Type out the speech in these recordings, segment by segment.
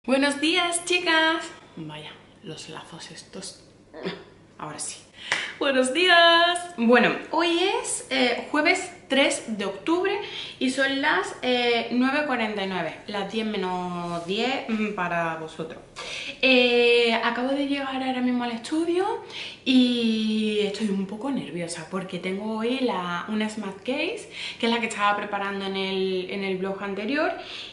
Buenos días, chicas. Vaya, los lazos estos. Ahora sí. Buenos días. Bueno, hoy es jueves 3 de octubre y son las 9:49, las 10 menos 10 para vosotros. Acabo de llegar ahora mismo al estudio y estoy un poco nerviosa porque tengo hoy una Smart Case, que es la que estaba preparando en el vlog anterior,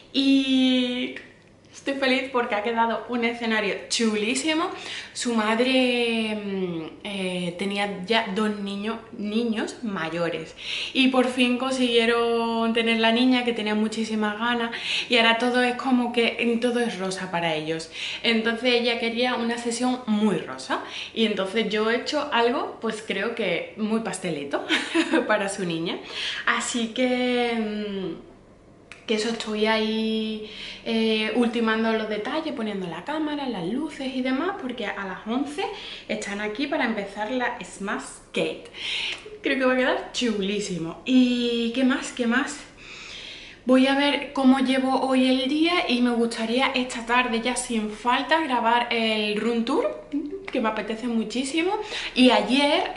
y estoy feliz porque ha quedado un escenario chulísimo. Su madre tenía ya dos niños mayores y por fin consiguieron tener la niña, que tenía muchísimas ganas, y ahora todo es como que todo es rosa para ellos. Entonces ella quería una sesión muy rosa y entonces yo he hecho algo, pues creo que muy pastelito para su niña. Así que eso, estoy ahí ultimando los detalles, poniendo la cámara, las luces y demás, porque a las 11 están aquí para empezar la Smash Cake. Creo que va a quedar chulísimo. ¿Y qué más? ¿Qué más? Voy a ver cómo llevo hoy el día y me gustaría esta tarde ya sin falta grabar el room tour, que me apetece muchísimo. Y ayer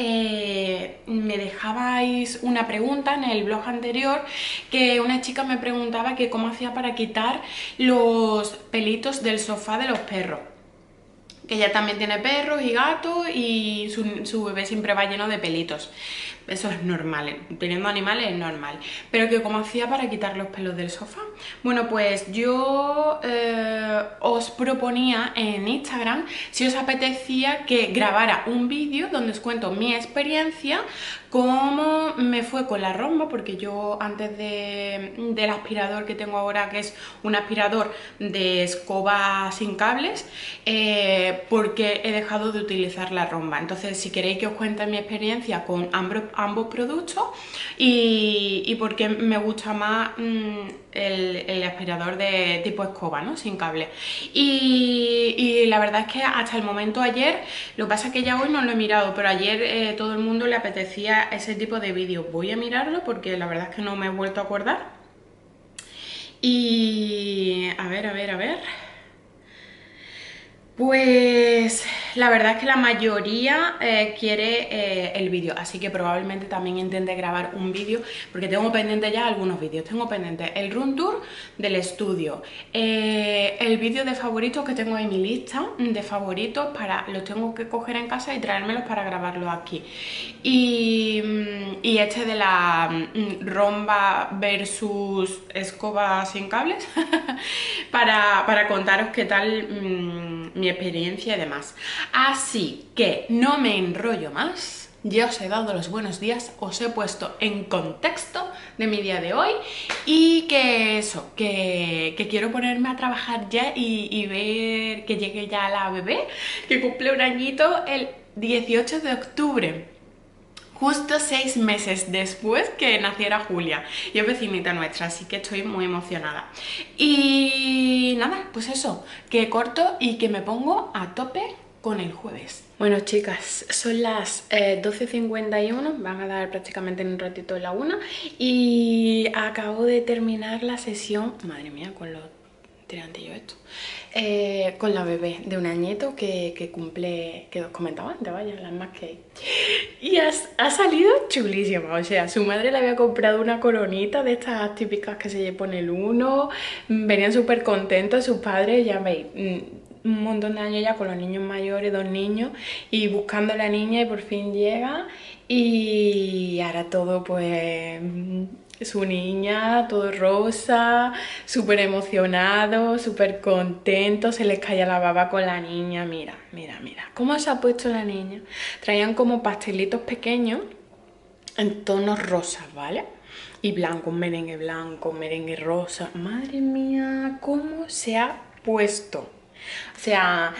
me dejabais una pregunta en el blog anterior, que una chica me preguntaba que cómo hacía para quitar los pelitos del sofá de los perros, que ella también tiene perros y gatos y su bebé siempre va lleno de pelitos. Eso es normal, teniendo animales es normal. Pero que cómo hacía para quitar los pelos del sofá. Bueno, pues yo os proponía en Instagram si os apetecía que grabara un vídeo donde os cuento mi experiencia, cómo me fue con la romba, porque yo antes del aspirador que tengo ahora, que es un aspirador de escoba sin cables, porque he dejado de utilizar la romba. Entonces, si queréis que os cuente mi experiencia con ambos productos y por qué me gusta más el aspirador de tipo escoba, ¿no? Sin cable. Y la verdad es que hasta el momento ayer, lo que pasa es que ya hoy no lo he mirado, pero ayer todo el mundo le apetecía ese tipo de vídeos. Voy a mirarlo porque la verdad es que no me he vuelto a acordar. Y a ver. Pues la verdad es que la mayoría quiere el vídeo, así que probablemente también intente grabar un vídeo, porque tengo pendiente ya algunos vídeos. Tengo pendiente el room tour del estudio, el vídeo de favoritos, que tengo en mi lista de favoritos, los tengo que coger en casa y traérmelos para grabarlos aquí, y este de la romba versus escoba sin cables para contaros qué tal mi experiencia y demás. Así que no me enrollo más, ya os he dado los buenos días, os he puesto en contexto de mi día de hoy, y que eso, que quiero ponerme a trabajar ya y ver que llegue ya la bebé, que cumple un añito el 18 de octubre. Justo 6 meses después que naciera Julia, y es vecinita nuestra, así que estoy muy emocionada. Y nada, pues eso, que corto y que me pongo a tope con el jueves. Bueno, chicas, son las 12:51, van a dar prácticamente en un ratito la 1, y acabo de terminar la sesión, madre mía, con los tirantillos esto, con la bebé de un añito que cumple, que os comentaba antes, vaya, las más que... Y ha salido chulísima. O sea, su madre le había comprado una coronita de estas típicas que se pone el uno, venían súper contentos sus padres, ya veis, un montón de años ya con los niños mayores, 2 niños, y buscando a la niña, y por fin llega, y ahora todo pues... su niña, todo rosa, súper emocionado, súper contento, se les caía la baba con la niña. Mira cómo se ha puesto la niña. Traían como pastelitos pequeños en tonos rosas, ¿vale? Y blanco, un merengue rosa. Madre mía, cómo se ha puesto. O sea...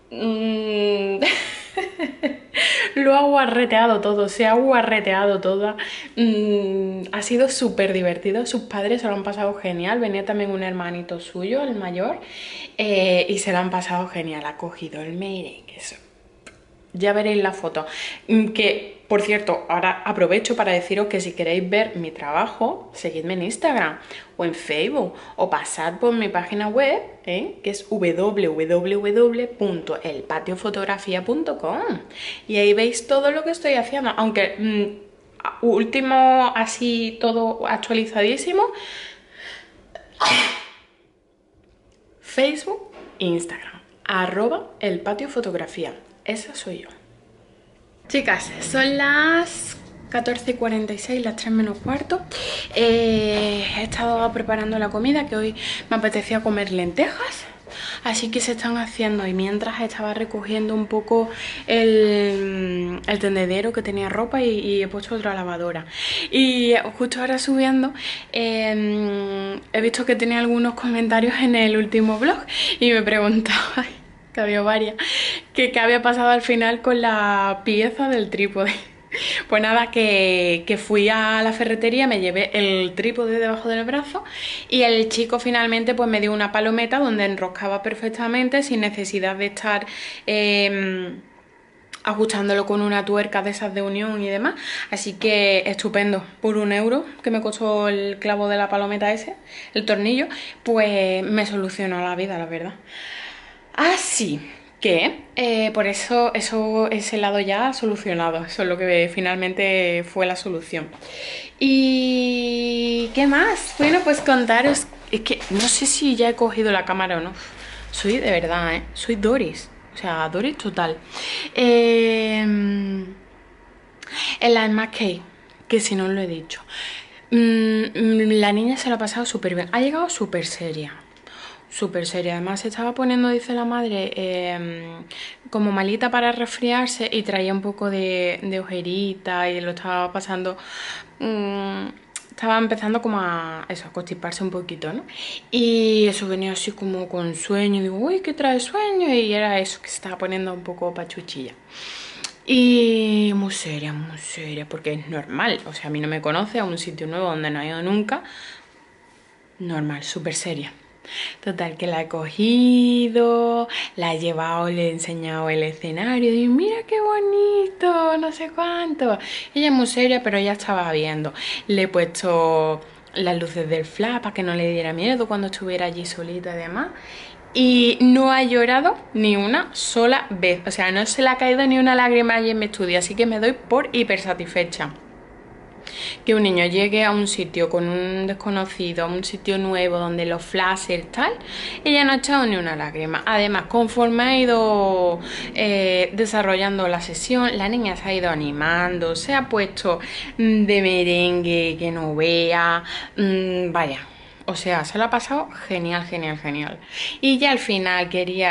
lo ha guarreteado todo, se ha guarreteado toda. Ha sido súper divertido, sus padres se lo han pasado genial. Venía también un hermanito suyo, el mayor, y se lo han pasado genial. Ha cogido el merengue, eso. Ya veréis la foto, que Por cierto, ahora aprovecho para deciros que si queréis ver mi trabajo, seguidme en Instagram o en Facebook o pasad por mi página web, que es www.elpatiofotografia.com, y ahí veis todo lo que estoy haciendo, aunque último así todo actualizadísimo, Facebook e Instagram, @elpatiofotografía. Esa soy yo. Chicas, son las 14:46, las 3 menos cuarto. He estado preparando la comida, que hoy me apetecía comer lentejas, así que se están haciendo, y mientras estaba recogiendo un poco el tendedero que tenía ropa y he puesto otra lavadora. Y justo ahora subiendo he visto que tenía algunos comentarios en el último vlog y me preguntaba, que había varias, que qué había pasado al final con la pieza del trípode. Pues nada, que fui a la ferretería, me llevé el trípode debajo del brazo y el chico finalmente pues me dio una palometa donde enroscaba perfectamente sin necesidad de estar ajustándolo con una tuerca de esas de unión y demás. Así que estupendo, por 1 euro que me costó el clavo de la palometa ese, el tornillo, pues me solucionó la vida, la verdad. Así que por eso ese lado ya solucionado, eso es lo que finalmente fue la solución. ¿Y qué más? Bueno, pues contaros, es que no sé si ya he cogido la cámara o no. Soy de verdad, soy Doris, o sea, Doris total. En la McKay, que si no os lo he dicho, la niña se lo ha pasado súper bien, ha llegado súper seria. Súper seria, además se estaba poniendo, dice la madre, como malita para resfriarse y traía un poco de ojerita y lo estaba pasando, estaba empezando como a constiparse un poquito, ¿no? Y eso venía así como con sueño, digo, uy, ¿qué trae sueño? Y era eso, que se estaba poniendo un poco pachuchilla. Y muy seria, porque es normal, o sea, a mí no me conoce, a un sitio nuevo donde no he ido nunca, normal, súper seria. Total, que la he cogido, la he llevado, le he enseñado el escenario y mira qué bonito, no sé cuánto. Ella es muy seria, pero ya estaba viendo. Le he puesto las luces del flash para que no le diera miedo cuando estuviera allí solita y demás. Y no ha llorado ni una sola vez, o sea, no se le ha caído ni una lágrima allí en mi estudio, así que me doy por hiper satisfecha. Que un niño llegue a un sitio con un desconocido, a un sitio nuevo donde los flashes tal, ella no ha echado ni una lágrima. Además, conforme ha ido desarrollando la sesión, la niña se ha ido animando, se ha puesto de merengue que no vea, vaya, o sea, se lo ha pasado genial, genial, genial. Y ya al final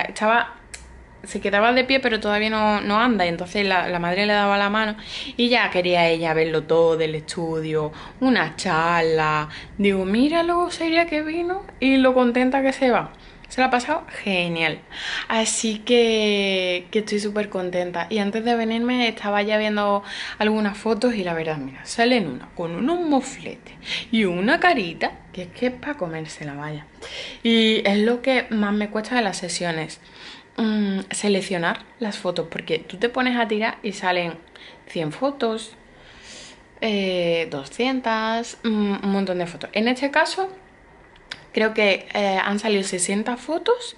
se quedaba de pie pero todavía no anda, y entonces la madre le daba la mano y ya quería ella verlo todo del estudio, una charla. Digo, mira lo seria que vino y lo contenta que se va. Se la ha pasado genial, así que estoy súper contenta. Y antes de venirme estaba ya viendo algunas fotos y la verdad, mira, salen una con unos mofletes y una carita que es para comérsela, vaya. Y es lo que más me cuesta de las sesiones, seleccionar las fotos, porque tú te pones a tirar y salen 100 fotos, 200, un montón de fotos. En este caso creo que han salido 60 fotos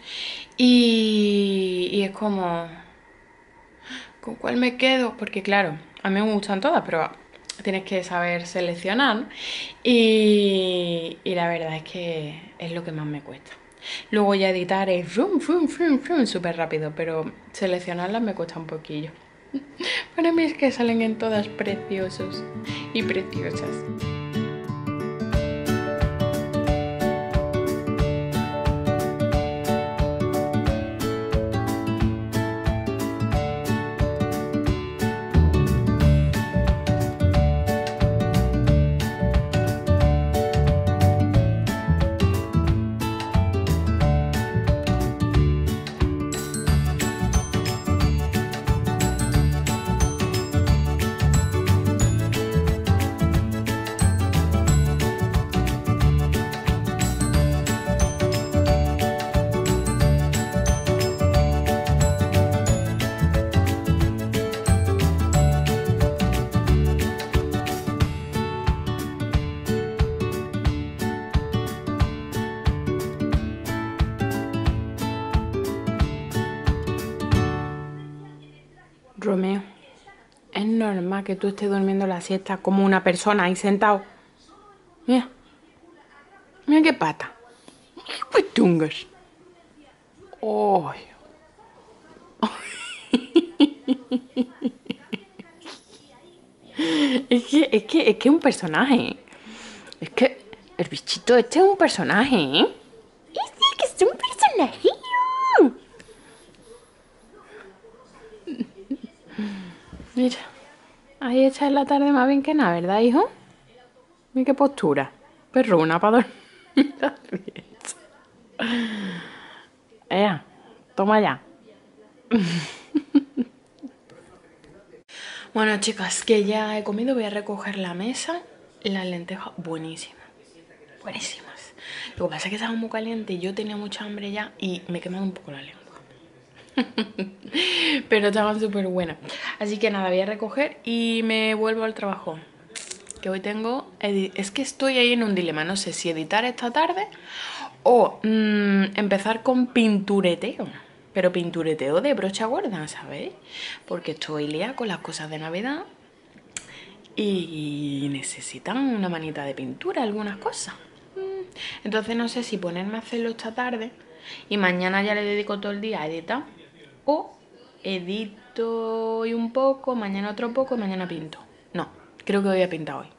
y es como, ¿con cuál me quedo? Porque claro, a mí me gustan todas, pero tienes que saber seleccionar, ¿no? Y la verdad es que es lo que más me cuesta. Luego ya editar es súper rápido, pero seleccionarlas me cuesta un poquillo. Para mí es que salen en todas preciosos y preciosas. Romeo, es normal que tú estés durmiendo la siesta como una persona ahí sentado. Mira. Mira qué pata. Pues tungas. ¡Ay! Es que es un personaje. Es que el bichito este es un personaje, ¿eh? Es que es un personaje. Mira, ahí está en la tarde más bien que nada, ¿verdad, hijo? Mira qué postura. Perruna para dormir. Toma ya. Bueno, chicas, que ya he comido, voy a recoger la mesa. Las lentejas, buenísimas. Buenísimas. Lo que pasa es que estaba muy caliente y yo tenía mucha hambre ya y me he quemado un poco la lengua. Pero estaban súper buenas. Así que nada, voy a recoger y me vuelvo al trabajo. Que hoy tengo... Es que estoy ahí en un dilema. No sé si editar esta tarde o empezar con pintureteo. Pero pintureteo de brocha gorda, ¿sabéis? Porque estoy liada con las cosas de Navidad y necesitan una manita de pintura, algunas cosas. Entonces no sé si ponerme a hacerlo esta tarde y mañana ya le dedico todo el día a editar, o edito hoy un poco, mañana otro poco y mañana pinto. No, creo que voy a pintar hoy.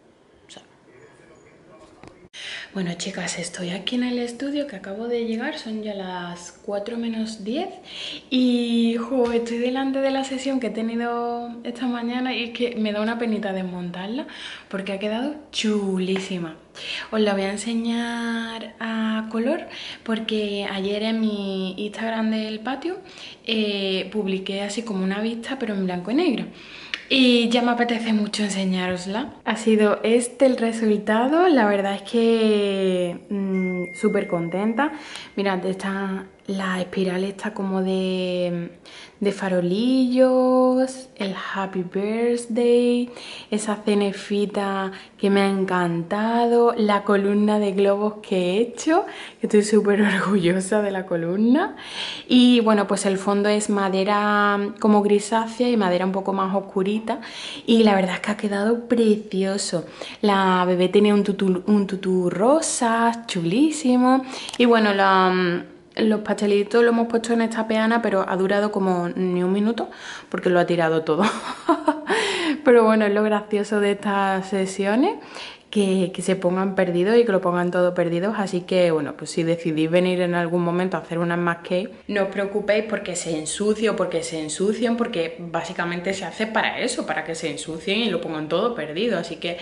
Bueno, chicas, estoy aquí en el estudio que acabo de llegar, son ya las 4 menos 10 y estoy delante de la sesión que he tenido esta mañana y es que me da una penita desmontarla porque ha quedado chulísima. Os la voy a enseñar a color porque ayer en mi Instagram del patio publiqué así como una vista pero en blanco y negro. Y ya me apetece mucho enseñárosla. Ha sido este el resultado, la verdad es que súper contenta. Mirad, está la espiral está como de farolillos, el Happy Birthday, esa cenefita que me ha encantado, la columna de globos que he hecho, que estoy súper orgullosa de la columna. Y bueno, pues el fondo es madera como grisácea y madera un poco más oscurita y la verdad es que ha quedado precioso. La bebé tenía un tutú rosa, chulísimo, y bueno, los pastelitos lo hemos puesto en esta peana, pero ha durado como ni un minuto porque lo ha tirado todo. Pero bueno, es lo gracioso de estas sesiones, que se pongan perdidos y que lo pongan todo perdidos. Así que bueno, pues si decidís venir en algún momento a hacer unas más cake, no os preocupéis porque se ensucie o porque se ensucien, porque básicamente se hace para eso, para que se ensucien y lo pongan todo perdido. Así que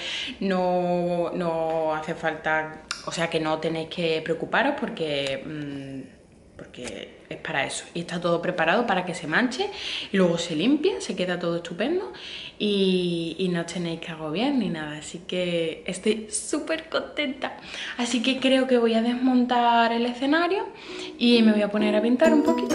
no hace falta, o sea que no tenéis que preocuparos porque es para eso. Y está todo preparado para que se manche y luego se limpie, se queda todo estupendo y no os tenéis que agobiar ni nada. Así que estoy súper contenta. Así que creo que voy a desmontar el escenario y me voy a poner a pintar un poquito.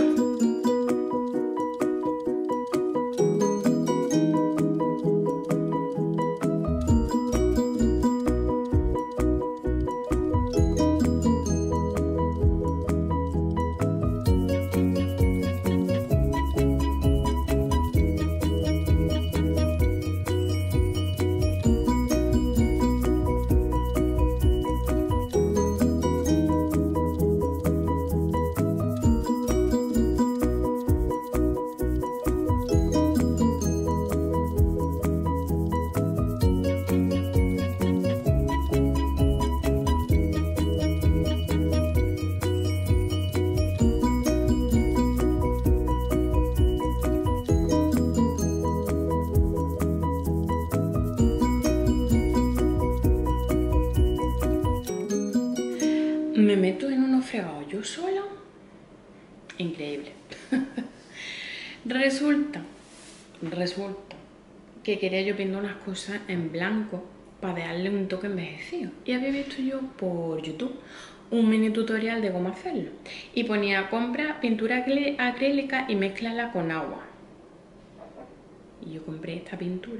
Me meto en unos fregados yo sola. Increíble. Resulta que quería yo pintar unas cosas en blanco para darle un toque envejecido. Y había visto yo por YouTube un mini tutorial de cómo hacerlo. Y ponía: compra pintura acrílica y mézclala con agua. Y yo compré esta pintura.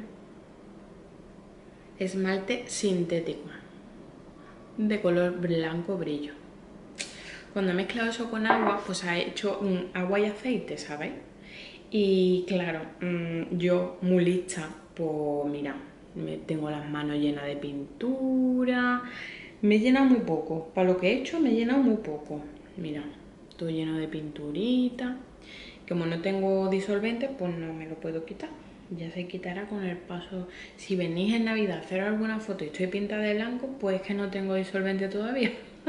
Esmalte sintético de color blanco brillo. Cuando he mezclado eso con agua, pues ha hecho agua y aceite, ¿sabéis? Y claro, yo muy lista, pues mira, tengo las manos llenas de pintura. Me he llenado muy poco, para lo que he hecho me he llenado muy poco. Mira, todo lleno de pinturita. Como no tengo disolvente, pues no me lo puedo quitar. Ya se quitará con el paso. Si venís en Navidad a hacer alguna foto y estoy pintada de blanco, pues es que no tengo disolvente todavía.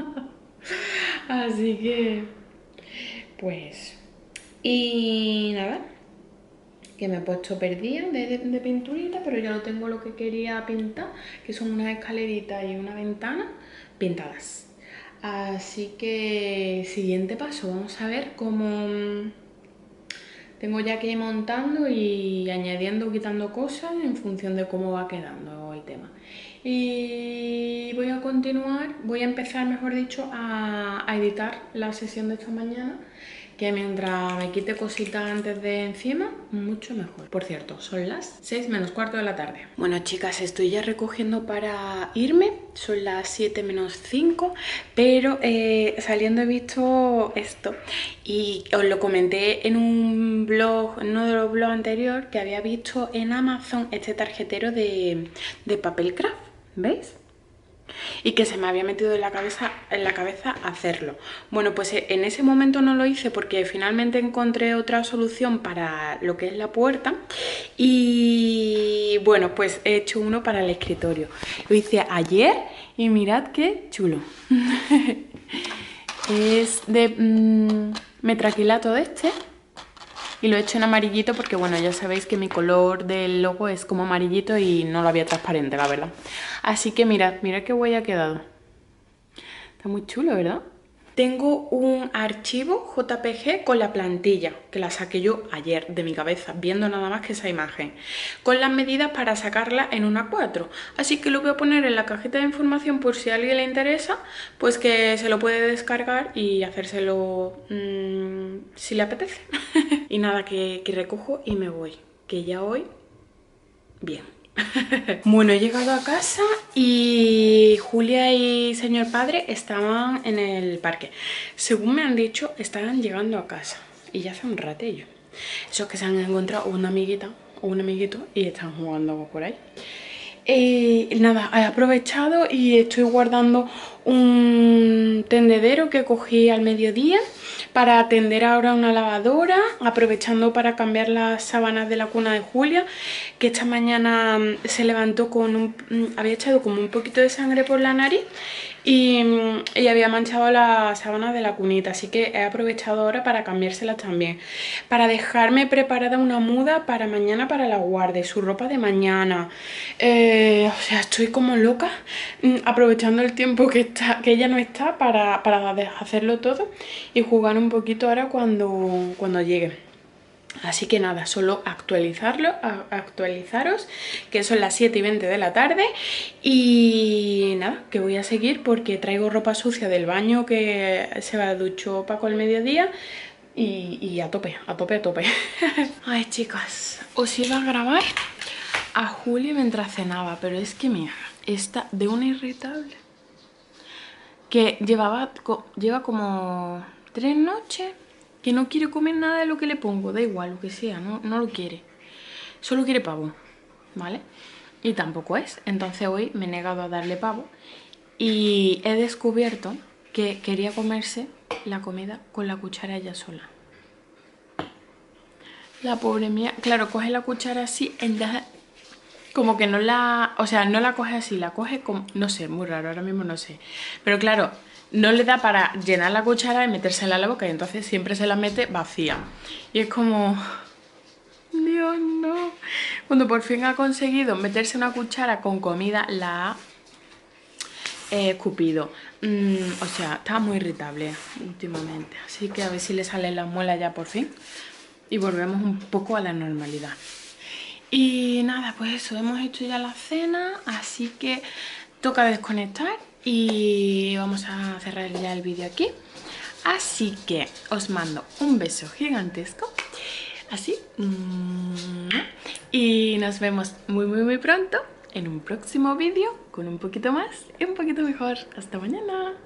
Así que, pues... Y nada, que me he puesto perdida de pinturita, pero ya no tengo lo que quería pintar, que son unas escaleritas y una ventana pintadas. Así que siguiente paso, vamos a ver cómo tengo ya que ir montando y añadiendo, quitando cosas en función de cómo va quedando el tema. Y voy a continuar, voy a empezar, mejor dicho, a editar la sesión de esta mañana, que mientras me quite cositas antes de encima, mucho mejor. Por cierto, son las 6 menos cuarto de la tarde. Bueno, chicas, estoy ya recogiendo para irme. Son las 7 menos 5, pero saliendo he visto esto. Y os lo comenté en un blog, en uno de los blogs anteriores, que había visto en Amazon este tarjetero de papel craft, ¿veis? Y que se me había metido en la cabeza hacerlo. Bueno, pues en ese momento no lo hice porque finalmente encontré otra solución para lo que es la puerta. Y bueno, pues he hecho uno para el escritorio. Lo hice ayer y mirad qué chulo. Es de metraquilato de este. Y lo he hecho en amarillito porque, bueno, ya sabéis que mi color del logo es como amarillito y no lo había transparente, la verdad. Así que mirad qué guay ha quedado. Está muy chulo, ¿verdad? Tengo un archivo JPG con la plantilla, que la saqué yo ayer de mi cabeza, viendo nada más que esa imagen, con las medidas para sacarla en una A4. Así que lo voy a poner en la cajita de información por si a alguien le interesa, pues que se lo puede descargar y hacérselo si le apetece. Y nada, que recojo y me voy, que ya hoy, bien. Bueno, he llegado a casa y Julia y señor padre estaban en el parque. Según me han dicho, estaban llegando a casa y ya hace un ratillo. Eso es que se han encontrado una amiguita o un amiguito y están jugando por ahí. Nada, he aprovechado y estoy guardando un tendedero que cogí al mediodía para tender ahora una lavadora, aprovechando para cambiar las sábanas de la cuna de Julia, que esta mañana se levantó con había echado como un poquito de sangre por la nariz y había manchado las sábanas de la cunita, así que he aprovechado ahora para cambiárselas también, para dejarme preparada una muda para mañana para la guardia, su ropa de mañana. O sea, estoy como loca aprovechando el tiempo que ella no está para hacerlo todo y jugar un poquito ahora cuando llegue. Así que nada, solo actualizaros que son las 7 y 20 de la tarde y nada, que voy a seguir porque traigo ropa sucia del baño que se duchó Paco al mediodía y a tope. Ay, chicas, os iba a grabar a Julia mientras cenaba, pero es que mira, está de una irritable que lleva como 3 noches que no quiere comer nada de lo que le pongo, da igual, lo que sea, no lo quiere. Solo quiere pavo, ¿vale? Y tampoco es. Entonces hoy me he negado a darle pavo y he descubierto que quería comerse la comida con la cuchara ella sola. La pobre mía, claro, coge la cuchara así, entonces como que no la... O sea, no la coge así, la coge como... No sé, muy raro, ahora mismo no sé. Pero claro, no le da para llenar la cuchara y metérsela a la boca y entonces siempre se la mete vacía. Y es como... Dios, no. Cuando por fin ha conseguido meterse una cuchara con comida, la ha escupido. O sea, está muy irritable últimamente. Así que a ver si le salen las muelas ya por fin. Y volvemos un poco a la normalidad. Y nada, pues eso, hemos hecho ya la cena, así que toca desconectar y vamos a cerrar ya el vídeo aquí. Así que os mando un beso gigantesco, así, y nos vemos muy pronto en un próximo vídeo con un poquito más y un poquito mejor. Hasta mañana.